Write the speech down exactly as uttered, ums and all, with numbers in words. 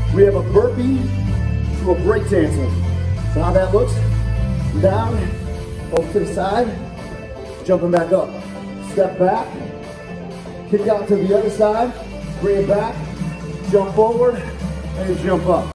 we have a burpee to a breakdancer. So how that looks, down, over to the side, jumping back up. Step back, kick out to the other side, bring it back, jump forward, and jump up.